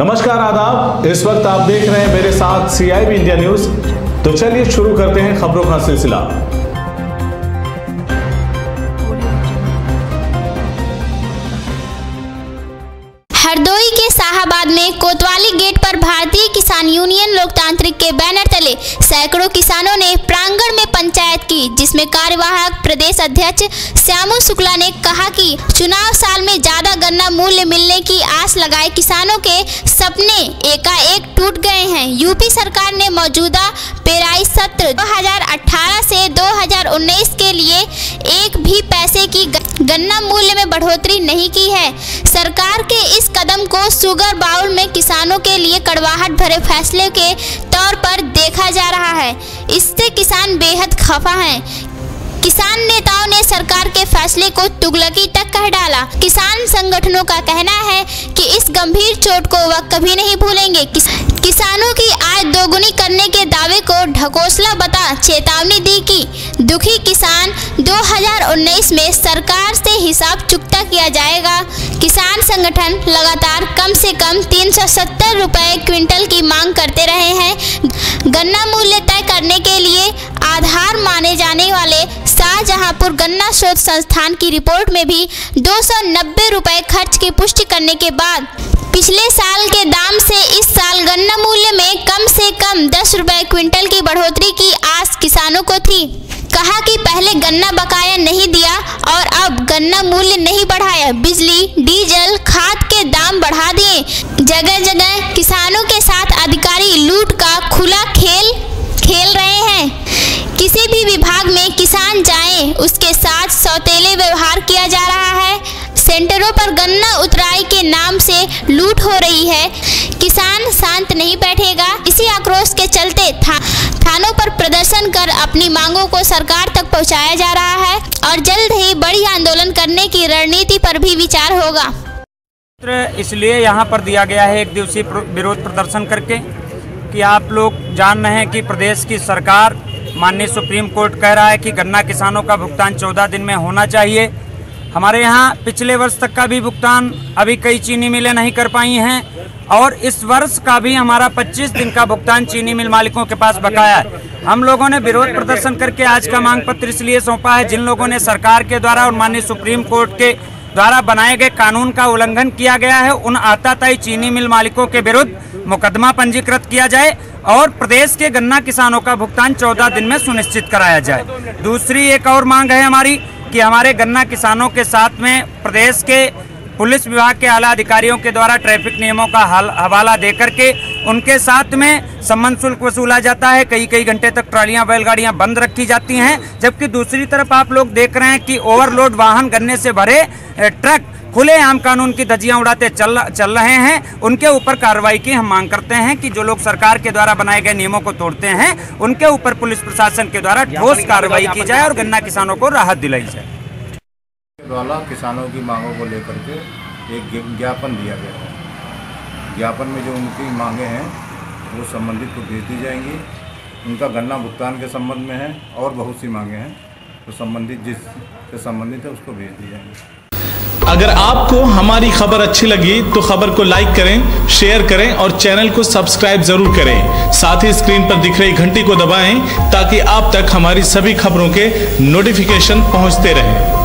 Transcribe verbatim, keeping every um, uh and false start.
नमस्कार, आदाब। इस वक्त आप देख रहे हैं मेरे साथ C I B India news. तो चलिए शुरू करते हैं खबरों का सिलसिला। हरदोई के शाहाबाद में कोतवाली गेट पर भारतीय किसान यूनियन लोकतांत्रिक के बैनर तले सैकड़ों किसानों ने प्रांगण में पंचायत की, जिसमें कार्यवाहक प्रदेश अध्यक्ष श्यामू शुक्ला ने कहा कि चुनाव साल में ज्यादा गन्ना मूल्य मिलने की आस लगाए किसानों के सपने एकाएक टूट गए हैं। यूपी सरकार ने मौजूदा पेराई सत्र दो हज़ार अठारह से दो हज़ार उन्नीस के लिए एक भी पैसे की गन्ना मूल्य में बढ़ोतरी नहीं की है। सरकार के इस कदम को शुगर बाउल में किसानों के लिए कड़वाहट भरे फैसले के तौर पर देखा जा रहा है। इससे किसान बेहद खफा हैं। किसान नेताओं ने सरकार के फैसले को तुगलकी तक कह डाला। किसान संगठनों का कहना है कि इस गंभीर चोट को वह कभी नहीं भूलेंगे। किस, किसानों की आय दोगुनी करने के दावे को ढकोसला बता चेतावनी दी कि दुखी किसान दो हज़ार उन्नीस में सरकार से हिसाब चुकता किया जाएगा। किसान संगठन लगातार कम से कम तीन सौ सत्तर रुपए क्विंटल की मांग करते रहे हैं। गन्ना मूल्य तय करने के लिए आधार माने जाने वाले शाहजहांपुर गन्ना शोध संस्थान की रिपोर्ट में भी दो सौ नब्बे रुपए खर्च की पुष्टि करने के बाद पिछले साल के दाम से इस साल गन्ना मूल्य में कम से कम दस रुपए क्विंटल की बढ़ोतरी की आस किसानों को थी। कहा कि पहले गन्ना बकाया नहीं दिया और अब गन्ना मूल्य नहीं बढ़ाया, बिजली, डीजल, खाद के दाम बढ़ा दिए। जगह जगह किसानों के साथ अधिकारी लूट का खुला खेल खेल रहे हैं। किसी भी विभाग में किसान जाएं, उसके साथ सौतेले व्यवहार किया जा रहा है। सेंटरों पर गन्ना उतराई के नाम से लूट हो रही है। किसान शांत नहीं बैठेगा। इसी आक्रोश के चलते था, थानों पर प्रदर्शन कर अपनी मांगों को सरकार तक पहुंचाया जा रहा है और जल्द ही बड़ी आंदोलन करने की रणनीति पर भी विचार होगा। इसलिए यहाँ पर दिया गया है एक दिवसीय विरोध प्रदर्शन करके कि आप लोग जान रहे हैं कि प्रदेश की सरकार, माननीय सुप्रीम कोर्ट कह रहा है कि गन्ना किसानों का भुगतान चौदह दिन में होना चाहिए। हमारे यहाँ पिछले वर्ष तक का भी भुगतान अभी कई चीनी मिलें नहीं कर पाई हैं और इस वर्ष का भी हमारा पच्चीस दिन का भुगतान चीनी मिल मालिकों के पास बकाया है। हम लोगों ने विरोध प्रदर्शन करके आज का मांग पत्र इसलिए सौंपा है, जिन लोगों ने सरकार के द्वारा और माननीय सुप्रीम कोर्ट के द्वारा बनाए गए कानून का उल्लंघन किया गया है, उन आताताई चीनी मिल मालिकों के विरुद्ध मुकदमा पंजीकृत किया जाए और प्रदेश के गन्ना किसानों का भुगतान चौदह दिन में सुनिश्चित कराया जाए। दूसरी एक और मांग है हमारी कि हमारे गन्ना किसानों के साथ में प्रदेश के पुलिस विभाग के आला अधिकारियों के द्वारा ट्रैफिक नियमों का हवाला देकर के उनके साथ में सम्मान शुल्क वसूला जाता है। कई कई घंटे तक ट्रालियां बैलगाड़ियां बंद रखी जाती हैं, जबकि दूसरी तरफ आप लोग देख रहे हैं कि ओवरलोड वाहन गन्ने से भरे ट्रक खुलेआम कानून की धज्जियां उड़ाते चल चल रहे हैं। उनके ऊपर कार्रवाई की हम मांग करते हैं कि जो लोग सरकार के द्वारा बनाए गए नियमों को तोड़ते हैं, उनके ऊपर पुलिस प्रशासन के द्वारा ठोस कार्रवाई की जाए और गन्ना किसानों को राहत दिलाई जाए। द्वारा किसानों की मांगों को लेकर के एक ज्ञापन दिया गया है। ज्ञापन में जो उनकी मांगे हैं वो संबंधित को भेज दी जाएंगी। उनका गन्ना भुगतान के संबंध में है और बहुत सी मांगे हैं, तो संबंधित जिससे संबंधित है उसको भेज दी जाएंगी। अगर आपको हमारी खबर अच्छी लगी तो खबर को लाइक करें, शेयर करें और चैनल को सब्सक्राइब जरूर करें। साथ ही स्क्रीन पर दिख रही घंटी को दबाएं ताकि आप तक हमारी सभी खबरों के नोटिफिकेशन पहुंचते रहें।